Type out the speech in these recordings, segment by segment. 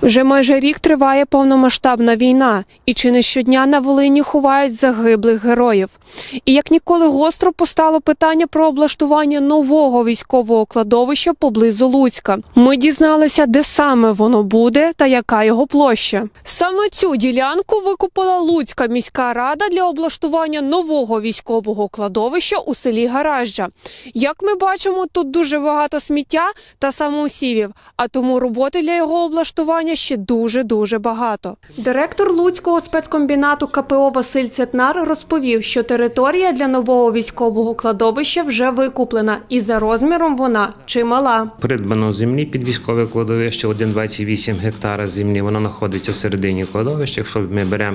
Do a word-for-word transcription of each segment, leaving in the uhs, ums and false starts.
Вже майже рік триває повномасштабна війна, і чи не щодня на Волині ховають загиблих героїв. І як ніколи гостро постало питання про облаштування нового військового кладовища поблизу Луцька. Ми дізналися, де саме воно буде та яка його площа. Саме цю ділянку викупила Луцька міська рада для облаштування нового військового кладовища у селі Гаражджа. Як ми бачимо, тут дуже багато сміття та самоусівів, а тому роботи для його облаштування ще дуже-дуже багато. Директор Луцького спецкомбінату ка пе о Василь Цятнар розповів, що територія для нового військового кладовища вже викуплена, і за розміром вона чимала. Придбано землі під військове кладовище, один цілих двадцять вісім гектара землі, вона знаходиться всередині кладовища. Якщо ми беремо,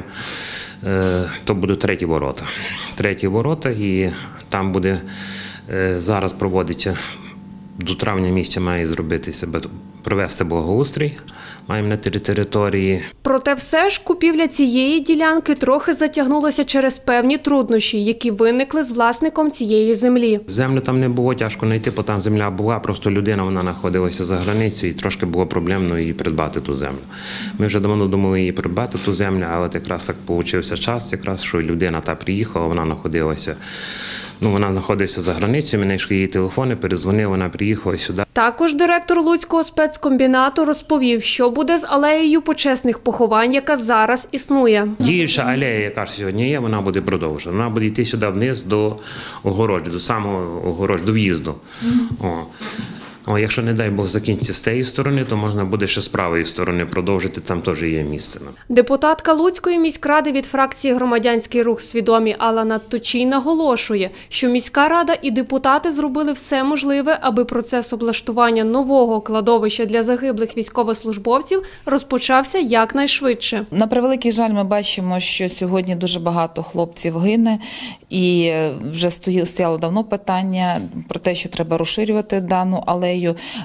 то будуть треті ворота. Треті ворота, і там буде, зараз проводиться, до травня місяця має зробити себе, провести благоустрій, маємо на території. Проте все ж купівля цієї ділянки трохи затягнулася через певні труднощі, які виникли з власником цієї землі. Землю там не було тяжко знайти, бо там земля була, просто людина, вона знаходилася за границею, і трошки було проблемно її придбати ту землю. Ми вже давно думали її придбати ту землю, але якраз так вийшов час, якраз, що людина та приїхала, вона знаходилася, ну, вона знаходиться за границею, ми знайшли її телефони, перезвонили, вона приїхала сюди. Також директор Луцького спецкомбінату розповів, що буде з алеєю почесних поховань, яка зараз існує. Діюча алея, яка сьогодні є, вона буде продовжена. Вона буде йти сюди вниз до огороджу, до самого огороджу, до в'їзду. О. О, якщо, не дай Бог, закінчиться з тієї сторони, то можна буде ще з правої сторони продовжити, там теж є місце. Депутатка Луцької міськради від фракції «Громадянський рух Свідомі» Алла Надточій наголошує, що міська рада і депутати зробили все можливе, аби процес облаштування нового кладовища для загиблих військовослужбовців розпочався якнайшвидше. На превеликий жаль, ми бачимо, що сьогодні дуже багато хлопців гине, і вже стояло давно питання про те, що треба розширювати дану алею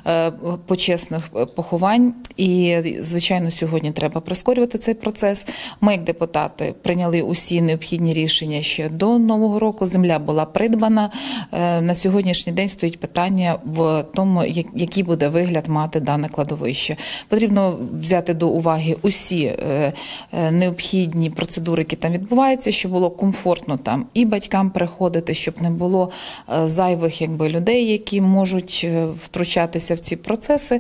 почесних поховань. І, звичайно, сьогодні треба прискорювати цей процес. Ми, як депутати, прийняли усі необхідні рішення ще до Нового року. Земля була придбана. На сьогоднішній день стоїть питання в тому, який буде вигляд мати дане кладовище. Потрібно взяти до уваги усі необхідні процедури, які там відбуваються, щоб було комфортно там і батькам приходити, щоб не було зайвих якби, людей, які можуть втручатися в ці процеси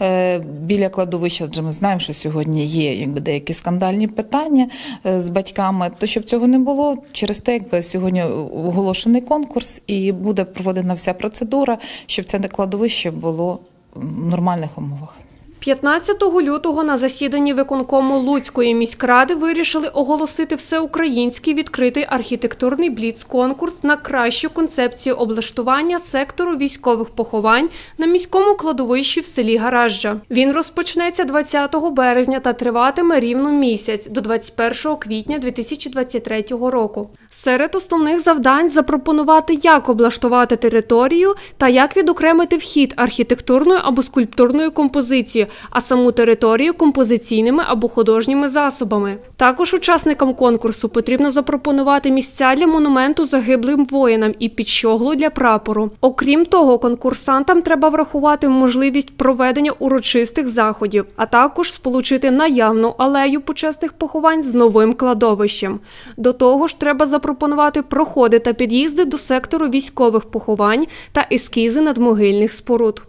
біля кладовища, адже ми знаємо, що сьогодні є якби, деякі скандальні питання з батьками, то щоб цього не було, через те, якби сьогодні оголошений конкурс і буде проведена вся процедура, щоб це кладовище було в нормальних умовах. п'ятнадцятого лютого на засіданні виконкому Луцької міськради вирішили оголосити всеукраїнський відкритий архітектурний бліц-конкурс на кращу концепцію облаштування сектору військових поховань на міському кладовищі в селі Гаражджа. Він розпочнеться двадцятого березня та триватиме рівно місяць, до двадцять першого квітня дві тисячі двадцять третього року. Серед основних завдань – запропонувати, як облаштувати територію та як відокремити вхід архітектурної або скульптурної композиції, а саму територію композиційними або художніми засобами. Також учасникам конкурсу потрібно запропонувати місця для монументу загиблим воїнам і підщоглу для прапору. Окрім того, конкурсантам треба врахувати можливість проведення урочистих заходів, а також сполучити наявну алею почесних поховань з новим кладовищем. До того ж, треба запропонувати проходи та під'їзди до сектору військових поховань та ескізи надмогильних споруд.